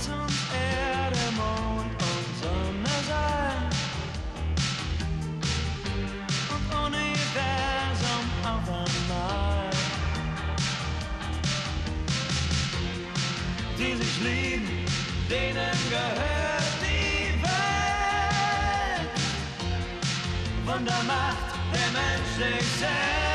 Lass uns Erde, Mond und Sonne sein und Universum auf einmal, die sich lieben, denen gehört die Welt. Wundermacht der Mensch sich selbst.